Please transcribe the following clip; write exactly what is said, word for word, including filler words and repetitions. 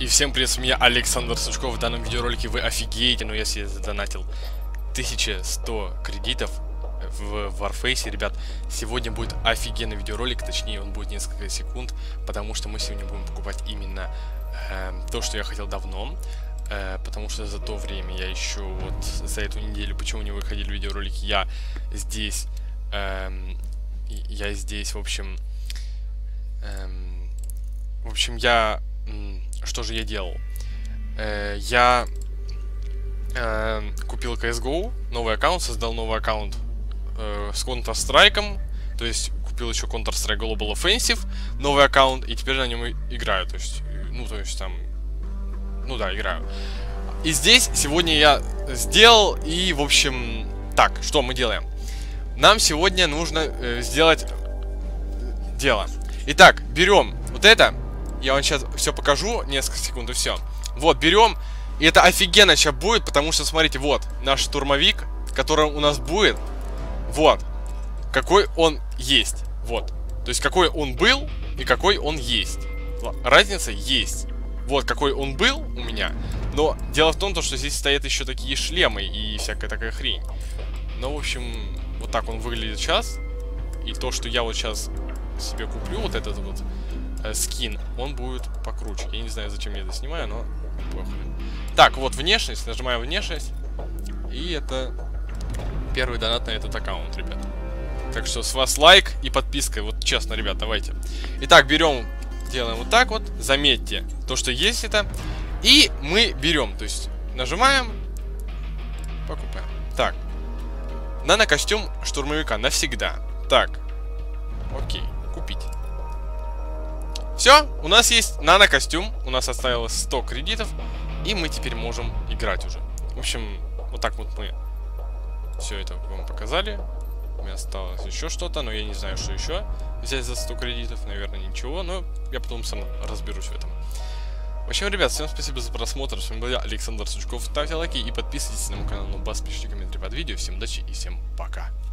всем привет, с меня Александр Сучков. В данном видеоролике вы офигеете, но я себе задонатил тысяча сто кредитов в Warface. Ребят, сегодня будет офигенный видеоролик, точнее он будет несколько секунд, потому что мы сегодня будем покупать именно э, то, что я хотел давно. Э, потому что за то время я еще вот за эту неделю, почему не выходили видеоролики, я здесь, э, я здесь, в общем, э, в общем, я... Что же я делал? Э, я э, купил си эс го, новый аккаунт, создал новый аккаунт э, с Counter-Strike, то есть купил еще Counter-Strike Global Offensive, новый аккаунт, и теперь на нем играю, то есть, ну, то есть там, ну да, играю. И здесь сегодня я сделал, и, в общем, так, что мы делаем? Нам сегодня нужно э, сделать дело. Итак, берем вот это. Я вам сейчас все покажу, несколько секунд, и все. Вот, берем. И это офигенно сейчас будет, потому что, смотрите, вот, наш штурмовик, который у нас будет. Вот. Какой он есть. Вот. То есть, какой он был и какой он есть. Разница есть. Вот, какой он был у меня. Но дело в том, что здесь стоят еще такие шлемы и всякая такая хрень. Ну, в общем, вот так он выглядит сейчас. И то, что я вот сейчас себе куплю, вот этот вот скин, он будет покруче. Я не знаю, зачем я это снимаю, но похуй. Так, вот внешность, нажимаем внешность. И это первый донат на этот аккаунт, ребят. Так что с вас лайк и подписка. Вот честно, ребят, давайте. Итак, берем, делаем вот так вот. Заметьте то, что есть это. И мы берем, то есть нажимаем, покупаем. Так, нано-костюм штурмовика навсегда. Так, окей, купить. Все, у нас есть нано-костюм, у нас осталось сто кредитов, и мы теперь можем играть уже. В общем, вот так вот мы все это вам показали. У меня осталось еще что-то, но я не знаю, что еще взять за сто кредитов, наверное, ничего, но я потом сам разберусь в этом. В общем, ребят, всем спасибо за просмотр, с вами был я, Александр Сучков. Ставьте лайки и подписывайтесь на мой канал, ну бас, пишите комментарии под видео. Всем удачи и всем пока.